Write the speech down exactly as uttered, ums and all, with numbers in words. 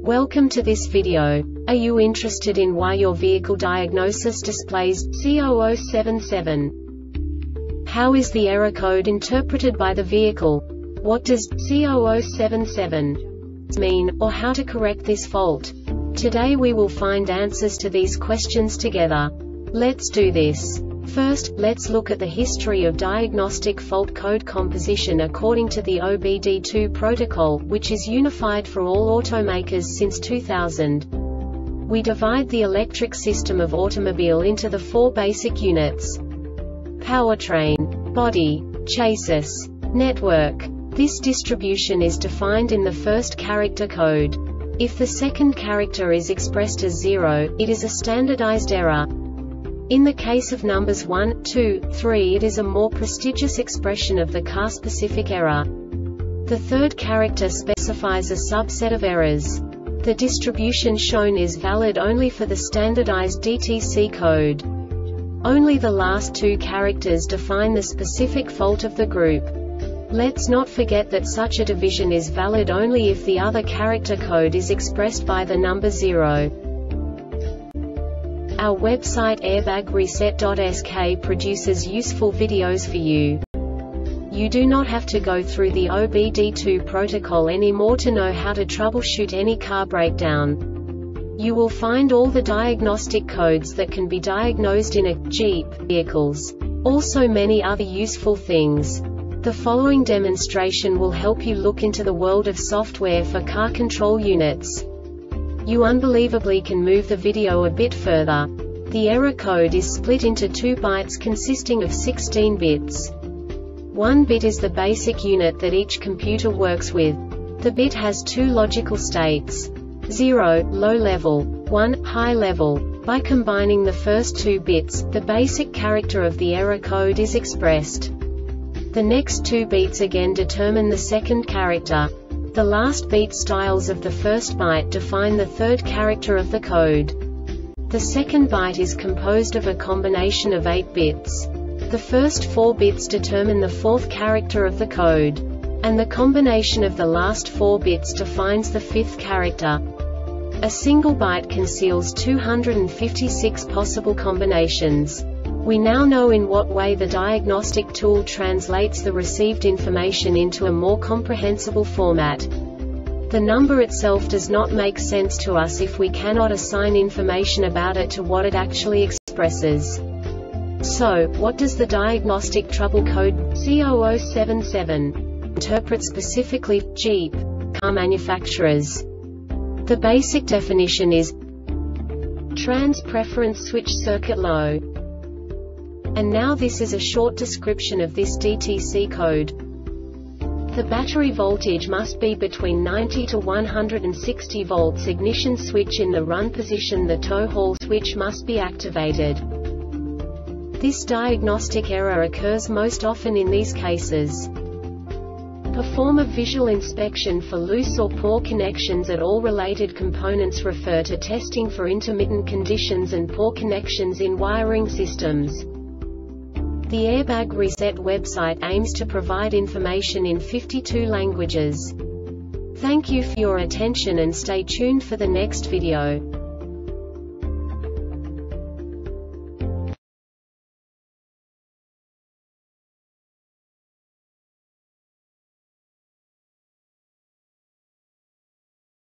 Welcome to this video. Are you interested in why your vehicle diagnosis displays C zero zero seven seven? How is the error code interpreted by the vehicle? What does C zero zero seven seven mean, or how to correct this fault? Today we will find answers to these questions together. Let's do this. First, let's look at the history of diagnostic fault code composition according to the O B D two protocol, which is unified for all automakers since two thousand. We divide the electric system of automobile into the four basic units: powertrain, body, chassis, network. This distribution is defined in the first character code. If the second character is expressed as zero, it is a standardized error. In the case of numbers one, two, three, it is a more prestigious expression of the car-specific error. The third character specifies a subset of errors. The distribution shown is valid only for the standardized D T C code. Only the last two characters define the specific fault of the group. Let's not forget that such a division is valid only if the other character code is expressed by the number zero. Our website airbag reset dot S K produces useful videos for you. You do not have to go through the O B D two protocol anymore to know how to troubleshoot any car breakdown. You will find all the diagnostic codes that can be diagnosed in a Jeep vehicles. Also many other useful things. The following demonstration will help you look into the world of software for car control units. You unbelievably can move the video a bit further. The error code is split into two bytes consisting of sixteen bits. One bit is the basic unit that each computer works with. The bit has two logical states: zero, low level, one, high level. By combining the first two bits, the basic character of the error code is expressed. The next two bits again determine the second character. The last beat styles of the first byte define the third character of the code. The second byte is composed of a combination of eight bits. The first four bits determine the fourth character of the code. And the combination of the last four bits defines the fifth character. A single byte conceals two hundred fifty-six possible combinations. We now know in what way the diagnostic tool translates the received information into a more comprehensible format. The number itself does not make sense to us if we cannot assign information about it to what it actually expresses. So, what does the diagnostic trouble code C zero zero seven seven interpret specifically for Jeep car manufacturers? The basic definition is trans preference switch circuit low. And now this is a short description of this D T C code. The battery voltage must be between ninety to one hundred sixty volts. Ignition switch in the run position. The tow haul switch must be activated. This diagnostic error occurs most often in these cases. Perform a visual inspection for loose or poor connections at all related components. Refer to testing for intermittent conditions and poor connections in wiring systems. The Airbag Reset website aims to provide information in fifty-two languages. Thank you for your attention and stay tuned for the next video.